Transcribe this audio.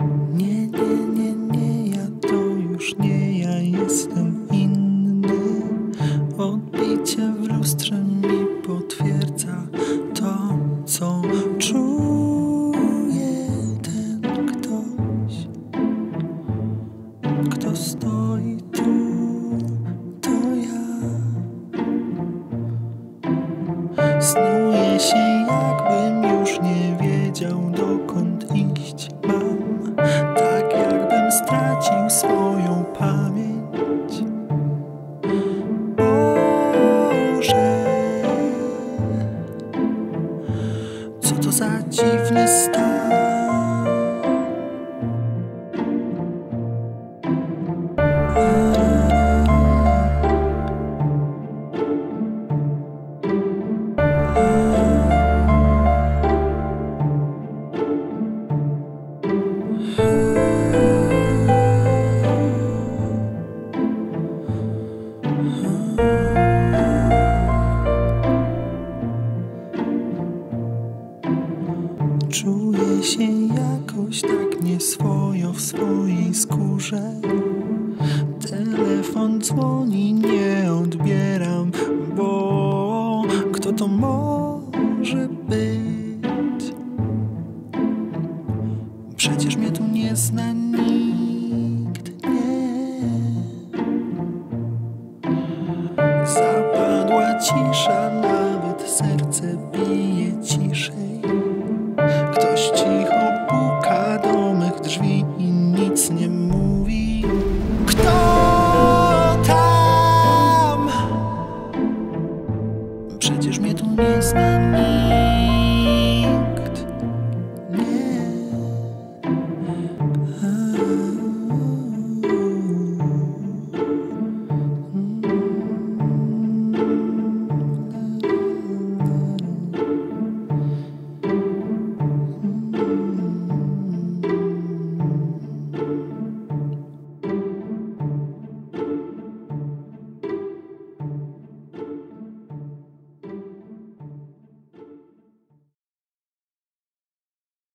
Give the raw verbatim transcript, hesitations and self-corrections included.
Nie, nie, nie, nie, ja to już nie ja jestem inny. Odbicie w lustrze mi potwierdza to, co czuje ten ktoś, kto stoi tu, to ja. Snuję się, jakbym już nie wiedział, dokąd iść mam. Tak jakbym stracił swoją pamięć. Boże, co to za dziwny stan. Czuję się jakoś tak nieswojo w swojej skórze. Telefon dzwoni, nie odbieram, bo kto to może być? Przecież mnie tu nie zna nikt, nie. Zapadła cisza, nawet serce bije ciszej. Ktoś cicho puka do mych drzwi.